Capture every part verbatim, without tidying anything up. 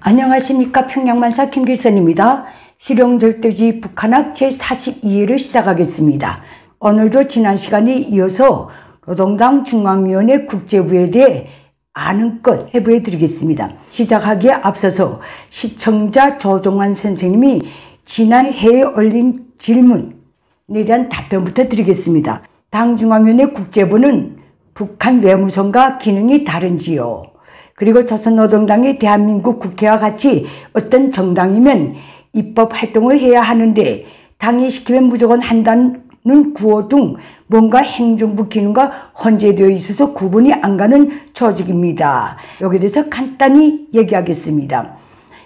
안녕하십니까. 평양만사 김길선입니다. 실용절대주의 북한학 제사십이 회를 시작하겠습니다. 오늘도 지난 시간에 이어서 노동당 중앙위원회 국제부에 대해 아는 것 해부해 드리겠습니다. 시작하기에 앞서서 시청자 조종환 선생님이 지난 해에 올린 질문에 대한 답변부터 드리겠습니다. 당 중앙위원회 국제부는 북한 외무성과 기능이 다른지요? 그리고 조선노동당이 대한민국 국회와 같이 어떤 정당이면 입법 활동을 해야 하는데 당이 시키면 무조건 한다는 구호 등 뭔가 행정부 기능과 혼재되어 있어서 구분이 안 가는 조직입니다. 여기에 대해서 간단히 얘기하겠습니다.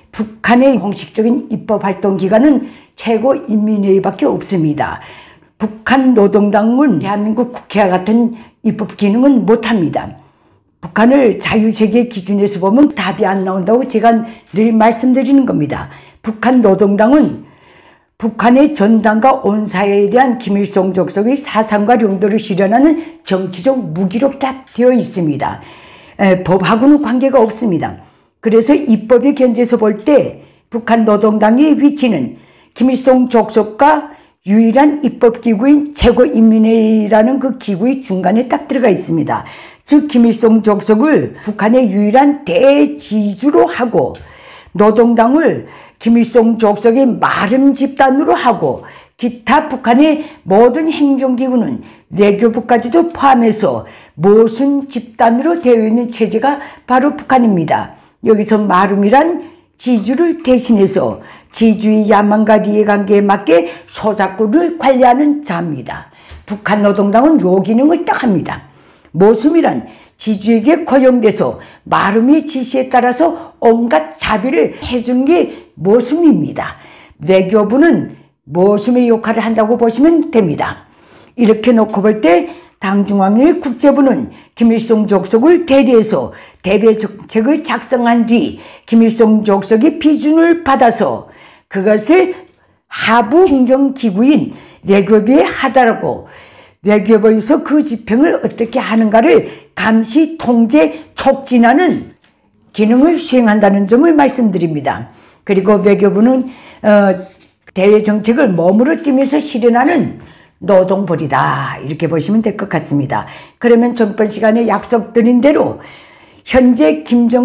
북한의 공식적인 입법 활동 기관은 최고인민회의밖에 없습니다. 북한 노동당은 대한민국 국회와 같은 입법 기능은 못합니다. 북한을 자유세계 기준에서 보면 답이 안 나온다고 제가 늘 말씀드리는 겁니다. 북한 노동당은 북한의 전당과 온 사회에 대한 김일성 족속의 사상과 용도를 실현하는 정치적 무기로 다 되어 있습니다. 에, 법하고는 관계가 없습니다. 그래서 입법의 견지에서 볼 때 북한 노동당의 위치는 김일성 족속과 유일한 입법기구인 최고인민회의라는 그 기구의 중간에 딱 들어가 있습니다. 즉 김일성 족속을 북한의 유일한 대지주로 하고 노동당을 김일성 족속의 마름 집단으로 하고 기타 북한의 모든 행정기구는 외교부까지도 포함해서 모순 집단으로 되어 있는 체제가 바로 북한입니다. 여기서 마름이란 지주를 대신해서 지주의 야망과 이해관계에 맞게 소작구를 관리하는 자입니다. 북한 노동당은 요 기능을 딱 합니다. 모순이란 지주에게 고용돼서 마름의 지시에 따라서 온갖 자비를 해준 게 모순입니다. 외교부는 모순의 역할을 한다고 보시면 됩니다. 이렇게 놓고 볼 때 당중앙위원회 국제부는 김일성 족속을 대리해서 대외 정책을 작성한 뒤 김일성 족속의批准을 받아서 그것을 하부 행정기구인 외교부에 하달하고 외교부에서 그 집행을 어떻게 하는가를 감시, 통제, 촉진하는 기능을 수행한다는 점을 말씀드립니다. 그리고 외교부는 어, 대외 정책을 몸으로 뛰면서 실현하는 노동벌이다. 이렇게 보시면 될 것 같습니다. 그러면 전번 시간에 약속드린 대로 현재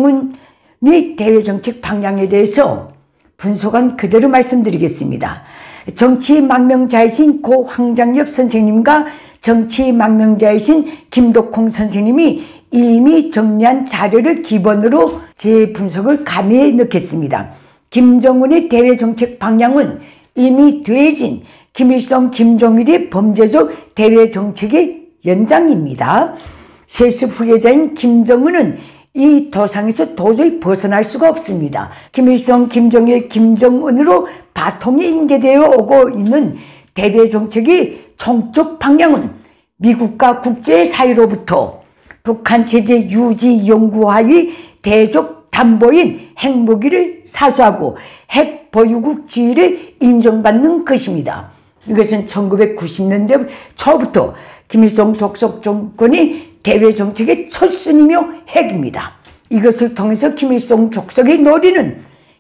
김정은의 대외 정책 방향에 대해서 분석한 그대로 말씀드리겠습니다. 정치 망명자이신 고 황장엽 선생님과 정치 망명자이신 김덕홍 선생님이 이미 정리한 자료를 기본으로 제 분석을 가미해 넣겠습니다. 김정은의 대외 정책 방향은 이미 되어진 김일성, 김정일의 범죄적 대외 정책의 연장입니다. 세습 후계자인 김정은은 이 도상에서 도저히 벗어날 수가 없습니다. 김일성, 김정일, 김정은으로 바통이 인계되어 오고 있는 대외 정책의 총적 방향은 미국과 국제사회로부터 북한 체제 유지 연구하의 대적 담보인 핵무기를 사수하고 핵 보유국 지위를 인정받는 것입니다. 이것은 천구백구십 년대 초부터 김일성 족속 정권이 대외 정책의 첫순이며 핵입니다. 이것을 통해서 김일성 족속의 노리는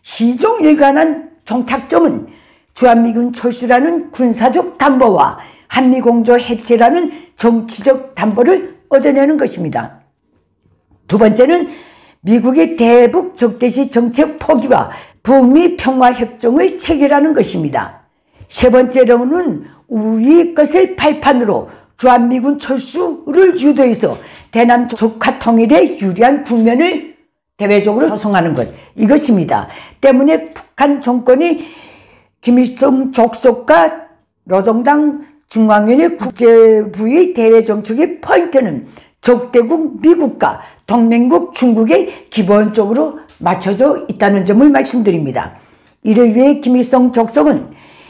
시종일관한 종착점은 주한미군 철수라는 군사적 담보와 한미공조 해체라는 정치적 담보를 얻어내는 것입니다. 두 번째는 미국의 대북 적대시 정책 포기와 북미 평화협정을 체결하는 것입니다. 세 번째로는 우리 것을 발판으로 주한미군 철수를 주도해서 대남 적화 통일에 유리한 국면을 대외적으로 조성하는 것, 이것입니다. 때문에 북한 정권이 김일성 족속과 노동당 중앙위원회 국제부의 대외 정책의 포인트는 적대국 미국과 동맹국 중국에 기본적으로 맞춰져 있다는 점을 말씀드립니다. 이를 위해 김일성 족속은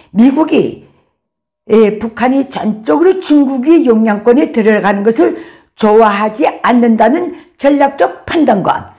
미국이 예, 북한이 전적으로 중국의 영향권에 들어가는 것을 좋아하지 않는다는 전략적 판단과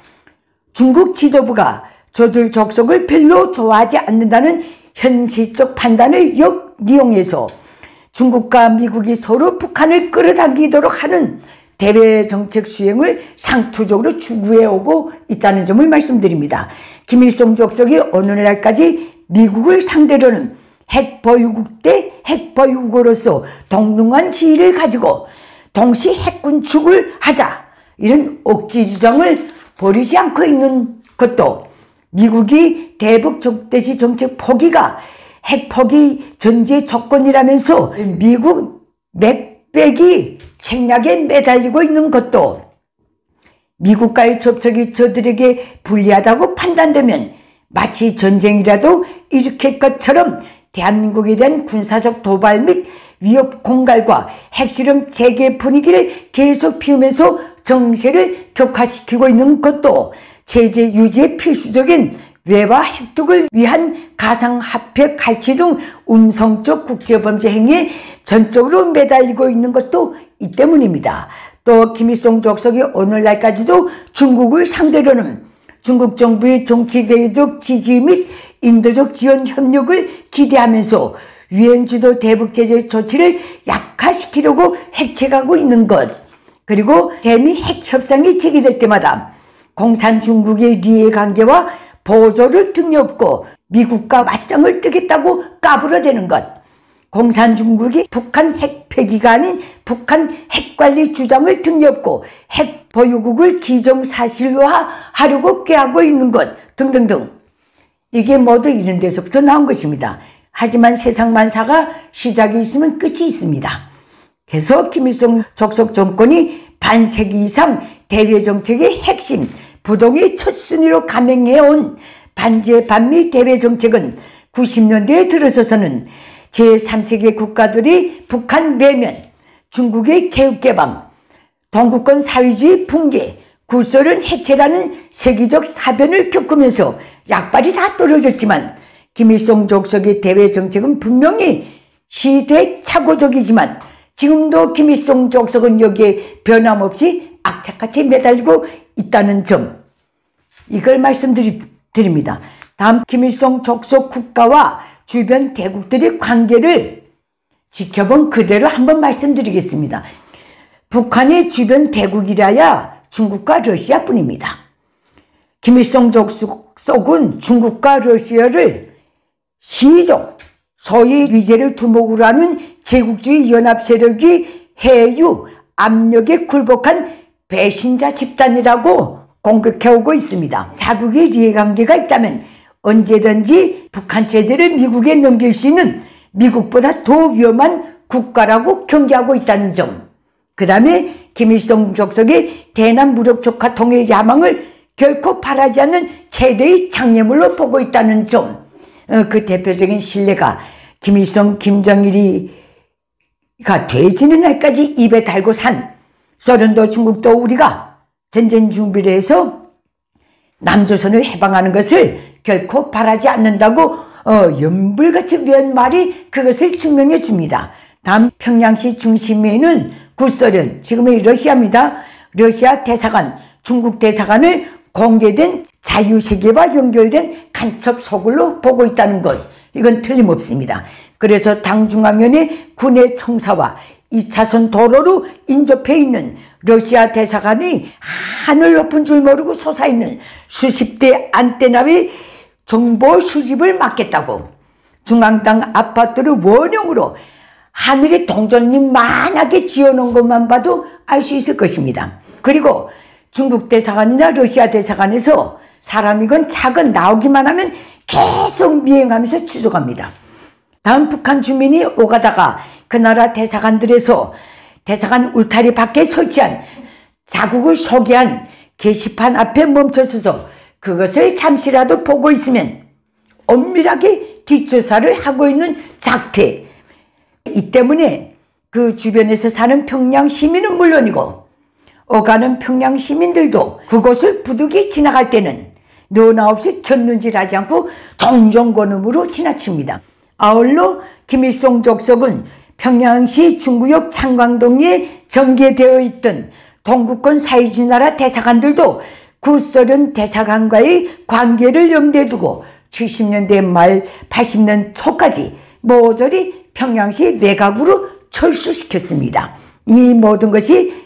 중국 지도부가 저들 족속을 별로 좋아하지 않는다는 현실적 판단을 역이용해서 중국과 미국이 서로 북한을 끌어당기도록 하는 대외 정책 수행을 상투적으로 추구해오고 있다는 점을 말씀드립니다. 김일성 주석이 오늘날까지 미국을 상대로는 핵보유국 대 핵보유국으로서 동등한 지위를 가지고 동시 핵군축을 하자, 이런 억지 주장을 버리지 않고 있는 것도 미국이 대북 적대시 정책 포기가 핵 포기 전제 조건이라면서 미국 맥백이 책략에 매달리고 있는 것도, 미국과의 접촉이 저들에게 불리하다고 판단되면 마치 전쟁이라도 일으킬 것처럼 대한민국에 대한 군사적 도발 및 위협 공갈과 핵실험 재개 분위기를 계속 피우면서 정세를 격화시키고 있는 것도 체제 유지에 필수적인 외화 획득을 위한 가상화폐 갈취 등 운송적 국제범죄 행위에 전적으로 매달리고 있는 것도 이 때문입니다. 또 김일성 주석이 오늘날까지도 중국을 상대로는 중국 정부의 정치대적 지지 및 인도적 지원 협력을 기대하면서 유엔 주도 대북 제재 조치를 약화시키려고 핵책하고 있는 것, 그리고 대미 핵 협상이 제기될 때마다 공산 중국의 리해 관계와 보조를 등에 업고 미국과 맞짱을 뜨겠다고 까불어대는 것, 공산 중국이 북한 핵 폐기가 아닌 북한 핵관리 주장을 등에 업고 핵 보유국을 기정사실화하려고 꾀하고 있는 것 등등등, 이게 모두 이런 데서부터 나온 것입니다. 하지만 세상 만사가 시작이 있으면 끝이 있습니다. 그래서 김일성 적석 정권이 반세기 이상 대외 정책의 핵심, 부동의 첫 순위로 감행해온 반제 반미 대외 정책은 구십 년대에 들어서서는 제삼 세계 국가들이 북한 외면, 중국의 개혁개방, 동구권 사회주의 붕괴, 구소련 해체라는 세계적 사변을 겪으면서 약발이 다 떨어졌지만, 김일성 주석의 대외 정책은 분명히 시대착오적이지만 지금도 김일성 주석은 여기에 변함없이 악착같이 매달리고 있다는 점, 이걸 말씀드립니다. 다음 김일성 주석 국가와 주변 대국들의 관계를 지켜본 그대로 한번 말씀드리겠습니다. 북한의 주변 대국이라야 중국과 러시아뿐입니다. 김일성 주석은 중국과 러시아를 시종, 소위 위제를 두목으로 하는 제국주의 연합 세력이 해유, 압력에 굴복한 배신자 집단이라고 공격해오고 있습니다. 자국의 이해관계가 있다면 언제든지 북한 체제를 미국에 넘길 수 있는 미국보다 더 위험한 국가라고 경계하고 있다는 점, 그 다음에 김일성 주석의 대남 무력 촉화 통일 야망을 결코 바라지 않는 최대의 장애물로 보고 있다는 점, 그 대표적인 신뢰가 김일성, 김정일이가 되지는 날까지 입에 달고 산 소련도 중국도 우리가 전쟁 준비를 해서 남조선을 해방하는 것을 결코 바라지 않는다고 어, 연불같이 외운 말이 그것을 증명해 줍니다. 다음 평양시 중심에 있는 구소련, 지금의 러시아입니다. 러시아 대사관, 중국 대사관을 공개된 자유세계와 연결된 간첩 소굴로 보고 있다는 것, 이건 틀림없습니다. 그래서 당중앙위원회 군의 청사와 이 차선 도로로 인접해 있는 러시아 대사관이 하늘 높은 줄 모르고 솟아있는 수십 대 안테나의 정보 수집을 막겠다고 중앙당 아파트를 원형으로 하늘에 동전님만하게 지어놓은 것만 봐도 알 수 있을 것입니다. 그리고 중국 대사관이나 러시아 대사관에서 사람이건 차건 나오기만 하면 계속 미행하면서 추적합니다. 다음 북한 주민이 오가다가 그 나라 대사관들에서 대사관 울타리 밖에 설치한 자국을 소개한 게시판 앞에 멈춰서서 그것을 잠시라도 보고 있으면 엄밀하게 뒷조사를 하고 있는 작태, 이 때문에 그 주변에서 사는 평양 시민은 물론이고 오가는 평양 시민들도 그곳을 부득이 지나갈 때는 너나 없이 곁눈질하지 않고 종종건음으로 지나칩니다. 아울러 김일성 주석은 평양시 중구역 창광동에 전개되어 있던 동구권 사회주의 나라 대사관들도 구소련 대사관과의 관계를 염두에 두고 칠십 년대 말 팔십 년 초까지 모조리 평양시 외곽으로 철수시켰습니다. 이 모든 것이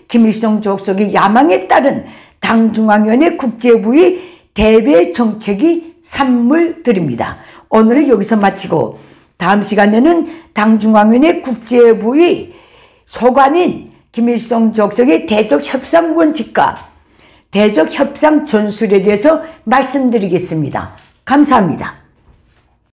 김일성 주석의 야망에 따른 당중앙위원회 국제부의 대외 정책이 산물들입니다. 오늘은 여기서 마치고 다음 시간에는 당중앙위원회 국제부의 소관인 김일성 주석의 대적 협상 원칙과 대적 협상 전술에 대해서 말씀드리겠습니다. 감사합니다.